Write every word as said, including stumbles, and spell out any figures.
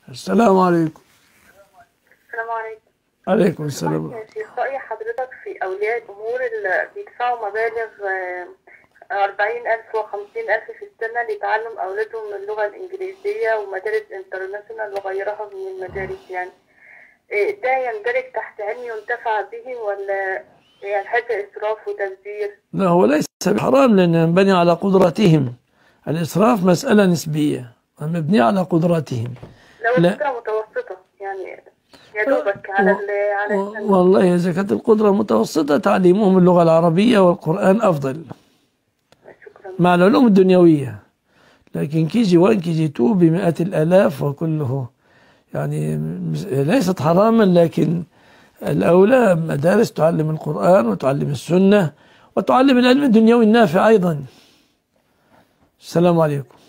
السلام عليكم. السلام عليكم. عليكم السلام. يا شيخ، رأي حضرتك في أولياء الأمور اللي بيدفعوا مبالغ آه، أربعين ألف وخمسين ألف في السنة لتعلم أولادهم اللغة الإنجليزية ومدارس انترناشونال وغيرها من المدارس، يعني آه، ده يندرج تحت علم ينتفع به، ولا يعني هذا إسراف وتبذير؟ لا، هو ليس حرام لأنه ينبني على قدرتهم. الإسراف مسألة نسبية، مبني على قدرتهم. لو لا، القدرة متوسطة يعني يا دوبك على و... ال على و... السنة. والله إذا كانت القدرة متوسطة تعليمهم اللغة العربية والقرآن أفضل شكرا. مع العلوم الدنيوية. لكن كي جي واحد كي جي اثنين بمئات الآلاف وكله يعني ليست حراما، لكن الأولى مدارس تعلم القرآن وتعلم السنة وتعلم العلم الدنيوي النافع أيضا. السلام عليكم.